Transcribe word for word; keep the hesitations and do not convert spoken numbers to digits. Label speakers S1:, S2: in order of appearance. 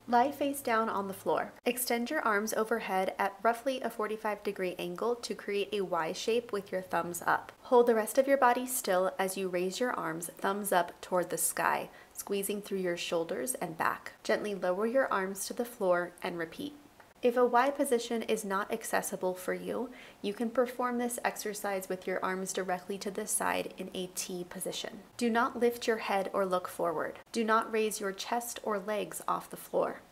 S1: Lie face down on the floor. Extend your arms overhead at roughly a forty-five degree angle to create a Y shape with your thumbs up. Hold the rest of your body still as you raise your arms thumbs up toward the sky, squeezing through your shoulders and back. Gently lower your arms to the floor and repeat. If a Y position is not accessible for you, you can perform this exercise with your arms directly to the side in a T position. Do not lift your head or look forward. Do not raise your chest or legs off the floor.